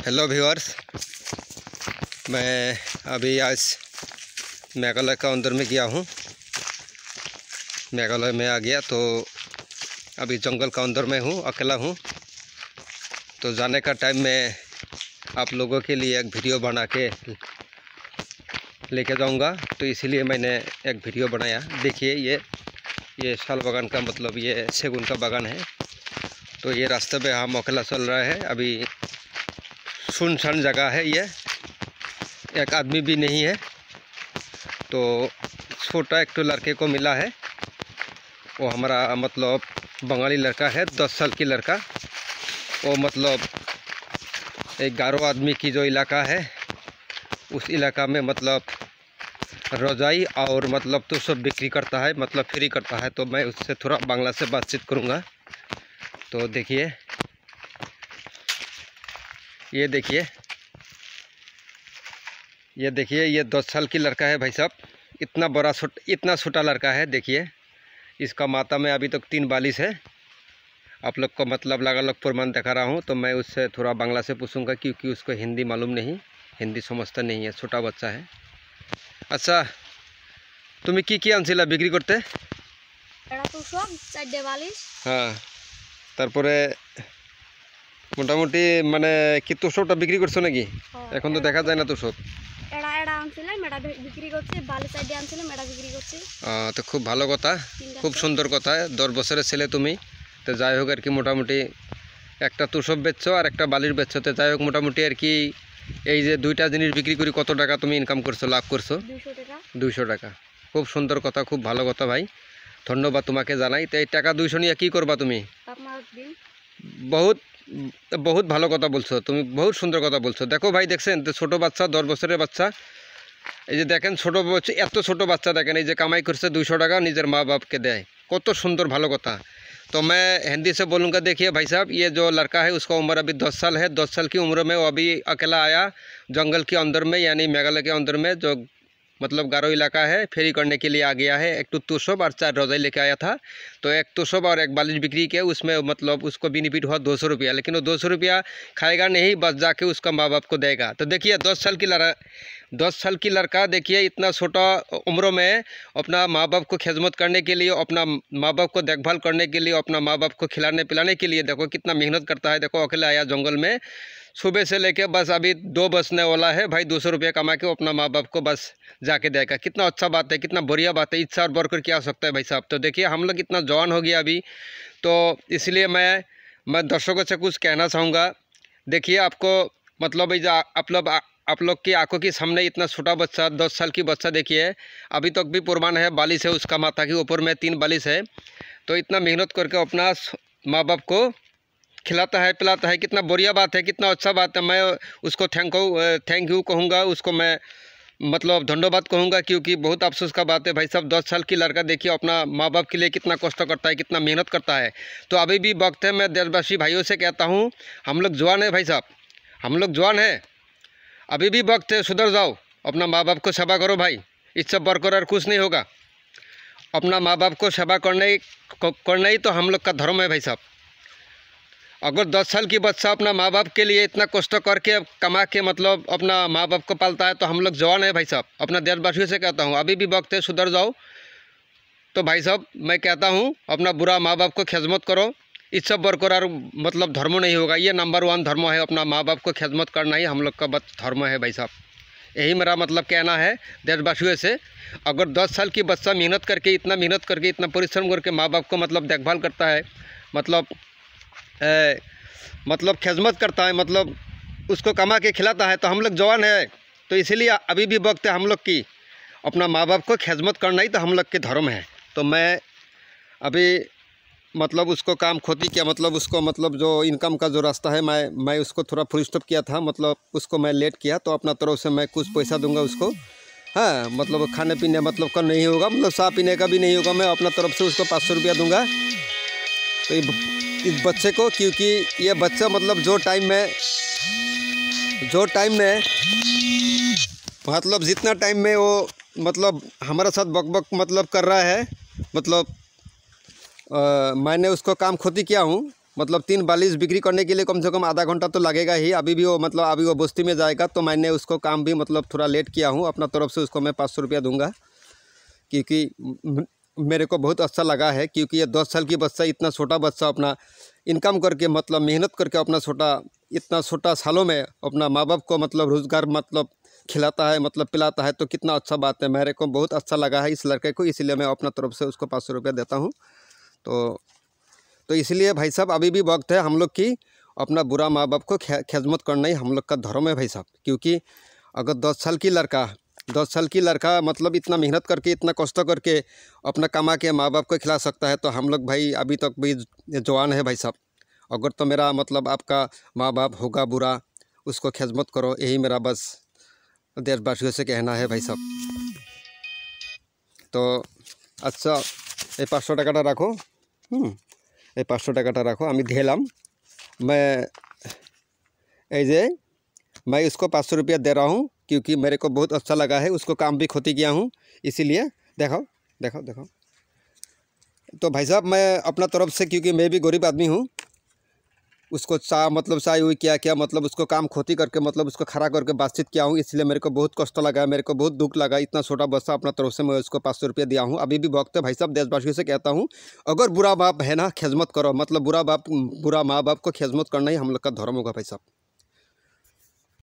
Hello viewers, मैं अभी आज मेघालय का अंदर में गया हूँ। मेघालय में आ गया तो अभी जंगल का अंदर में हूँ, अकेला हूँ। तो जाने का टाइम में आप लोगों के लिए एक वीडियो बना के लेके जाऊँगा, तो इसीलिए मैंने एक वीडियो बनाया। देखिए ये शाल बागान का मतलब ये सेगुन का बागान है। तो ये रास्ते पे हम अकेला चल रहा है। अभी सुनसान जगह है, ये एक आदमी भी नहीं है। तो छोटा एक तो लड़के को मिला है, वो हमारा मतलब बंगाली लड़का है, 10 साल की लड़का। वो मतलब एक गारो आदमी की जो इलाका है, उस इलाका में मतलब रजाई और मतलब तो सब बिक्री करता है, मतलब फ्री करता है। तो मैं उससे थोड़ा बांग्ला से बातचीत करूँगा। तो देखिए, ये देखिए, ये 10 साल की लड़का है भाई साहब। इतना छोटा लड़का है। देखिए, इसका माथा में अभी तक 3 बालिश है। आप लोग को मतलब अलग प्रमाण दिखा रहा हूँ। तो मैं उससे थोड़ा बांग्ला से पूछूंगा, क्योंकि उसको हिंदी मालूम नहीं, हिंदी समझता नहीं है, छोटा बच्चा है। अच्छा, तुम्हें की आनছিলা बिक्री करते? हाँ, তারপরে মোটামুটি মানে কি তোষকটা বিক্রি করছো নাকি? এখন তো দেখা যায় না তোষক। তো খুব ভালো কথা, খুব সুন্দর কথা। 10 বছরের ছেলে তুমি। তো যাই হোক আর কি, মোটামুটি একটা তোষক বেচছো আর একটা বালির বেচছো। তো যাই হোক, মোটামুটি আর কি এই যে দুইটা জিনিস বিক্রি করে কত টাকা তুমি ইনকাম করছো, লাভ করছো? 200 টাকা। খুব সুন্দর কথা, খুব ভালো কথা ভাই, ধন্যবাদ তোমাকে জানাই। তো এই টাকা 200 নিয়ে কী করবা তুমি? बहुत ভালো কথা বলছো তুমি, বহুত সুন্দর কথা বলছো। দেখো ভাই, দেখছেন তো ছোটো বাচ্চা, 10 বছরের বাচ্চা। এই যে দেখেন, ছোটো বাচ্চা, এত ছোটো বাচ্চা দেখেন, এই যে কামাई করছে 200 টাকা, নিজের माँ बाप के দেয়। কত সুন্দর ভালো কথা। तो मैं हिंदी से बोलूँगा। देखिए भाई साहब, ये जो लड़का है उसका उम्र अभी 10 साल है। 10 साल की उम्र में वो अभी अकेला आया जंगल के अंदर में, यानी मेघालय के अंदर में, जो मतलब गारो इलाका है, फेरी करने के लिए आ गया है। एक तुषब और 4 रजाई लेके आया था। तो एक तुषब और एक बालिश बिक्री किया, उसमें मतलब उसको बेनिफिट हुआ 200 रुपया। लेकिन वो 200 रुपया खाएगा नहीं, बस जाके उसका माँ बाप को देगा। तो देखिए, 10 साल की लड़का देखिए, इतना छोटा उम्र में अपना माँ बाप को खिदमत करने के लिए, अपना माँ बाप को देखभाल करने के लिए, अपना माँ बाप को खिलाने पिलाने के लिए, देखो कितना मेहनत करता है। देखो, अकेले आया जंगल में, सुबह से लेके बस अभी 2 बजने वाला है भाई। 200 रुपया कमा के अपना माँ बाप को बस जाके देगा। कितना अच्छा बात है, कितना बढ़िया बात है। इच्छा और बढ़कर क्या हो सकता है भाई साहब। तो देखिए, हम लोग इतना जवान हो गया अभी, तो इसलिए मैं दर्शकों से कुछ कहना चाहूँगा। देखिए, आपको मतलब आप लोग की आंखों के सामने इतना छोटा बच्चा, 10 साल की बच्चा, देखिए अभी तक भी पुरमान है, बालिश है उसका माथा के ऊपर में, 3 बालिश है। तो इतना मेहनत करके अपना माँ बाप को खिलाता है, पिलाता है। कितना बढ़िया बात है, कितना अच्छा बात है। मैं उसको थैंक यू कहूँगा, उसको मैं मतलब धन्यवाद कहूँगा, क्योंकि बहुत अफसोस का बात है भाई साहब। 10 साल की लड़का देखिए अपना माँ बाप के लिए कितना कष्ट करता है, कितना मेहनत करता है। तो अभी भी वक्त है। मैं देशवासी भाइयों से कहता हूँ, हम लोग जवान है भाई साहब, हम लोग जवान हैं, अभी भी वक्त है, सुधर जाओ, अपना माँ बाप को सेवा करो भाई। इससे बरकरार कुछ नहीं होगा। अपना माँ बाप को सेवा करना ही तो हम लोग का धर्म है भाई साहब। अगर 10 साल की बच्चा अपना माँ बाप के लिए इतना कष्ट करके कमा के मतलब अपना माँ बाप को पालता है, तो हम लोग जवान है भाई साहब। अपना देशवासियों से कहता हूँ, अभी भी वक्त है, सुधर जाओ। तो भाई साहब, मैं कहता हूँ, अपना बुरा माँ बाप को खिदमत करो। इससे बरकरार मतलब धर्म नहीं होगा। ये नंबर 1 धर्म है, अपना माँ बाप को खिदमत करना ही हम लोग का धर्म है भाई साहब। यही मेरा मतलब कहना है देशवासियों से। अगर 10 साल की बच्चा मेहनत करके, इतना परिश्रम करके माँ बाप को मतलब देखभाल करता है, मतलब खिदमत करता है, मतलब उसको कमा के खिलाता है, तो हम लोग जवान है। तो इसीलिए अभी भी वक्त है हम लोग की, अपना माँ बाप को खिदमत करना ही तो हम लोग के धर्म है। तो मैं अभी मतलब उसको काम खोती किया, मतलब उसको मतलब जो इनकम का जो रास्ता है, मैं उसको थोड़ा फुल स्टॉप किया था, मतलब उसको मैं लेट किया। तो अपना तरफ से मैं कुछ पैसा दूंगा उसको। हाँ, मतलब खाने पीने मतलब का नहीं होगा, मतलब चाय पीने का भी नहीं होगा। मैं अपना तरफ से उसको 500 रुपया दूँगा। तो इस बच्चे को, क्योंकि ये बच्चा मतलब जो टाइम में मतलब जितना टाइम में वो मतलब हमारे साथ बक मतलब कर रहा है, मतलब मैंने उसको काम खोती किया हूँ। मतलब 3 बालिश बिक्री करने के लिए कम से कम आधा घंटा तो लगेगा ही। अभी भी वो मतलब अभी वो बस्ती में जाएगा, तो मैंने उसको काम भी मतलब थोड़ा लेट किया हूँ। अपना तरफ से उसको मैं 500 रुपया दूँगा, क्योंकि मेरे को बहुत अच्छा लगा है। क्योंकि ये 10 साल की बच्चा, इतना छोटा बच्चा अपना इनकम करके मतलब मेहनत करके अपना इतना छोटा सालों में अपना माँ बाप को मतलब रोज़गार मतलब खिलाता है, मतलब पिलाता है, तो कितना अच्छा बात है। मेरे को बहुत अच्छा लगा है इस लड़के को, इसलिए मैं अपना तरफ से उसको 500 रुपया देता हूँ। तो इसलिए भाई साहब अभी भी वक्त है हम लोग की अपना बुरा माँ बाप को खिदमत करना ही हम लोग का धर्म है भाई साहब। क्योंकि अगर 10 साल की लड़का मतलब इतना मेहनत करके, इतना कष्ट करके अपना कमा के माँ बाप को खिला सकता है, तो हम लोग भाई अभी तक भी जवान है भाई साहब। अगर तो मेरा मतलब आपका माँ बाप होगा बुरा, उसको खिदमत करो, यही मेरा बस देशवासियों से कहना है भाई साहब। तो अच्छा, ये 500 টাকাটা রাখো। এই 500 টাকাটা রাখো, আমি দিলাম। मैं इसको 500 रुपया दे रहा हूँ, क्योंकि मेरे को बहुत अच्छा लगा है। उसको काम भी खोती किया हूँ, इसीलिए देखो देखो देखो। तो भाई साहब मैं अपना तरफ से, क्योंकि मैं भी गरीब आदमी हूँ, उसको चाय हुई क्या मतलब उसको काम खोती करके मतलब उसको खड़ा करके बातचीत किया हूँ, इसलिए मेरे को बहुत कष्ट लगा, मेरे को बहुत दुख लगा। इतना छोटा बच्चा अपना तरफ से मैं उसको 500 रुपया दिया हूँ। अभी भी वक्त है भाई साहब, देशवासियों से कहता हूँ, अगर बुरा बाप है ना, खिदमत करो। मतलब बुरा माँ बाप को खिदमत करना ही हम लोग का धर्म होगा भाई साहब।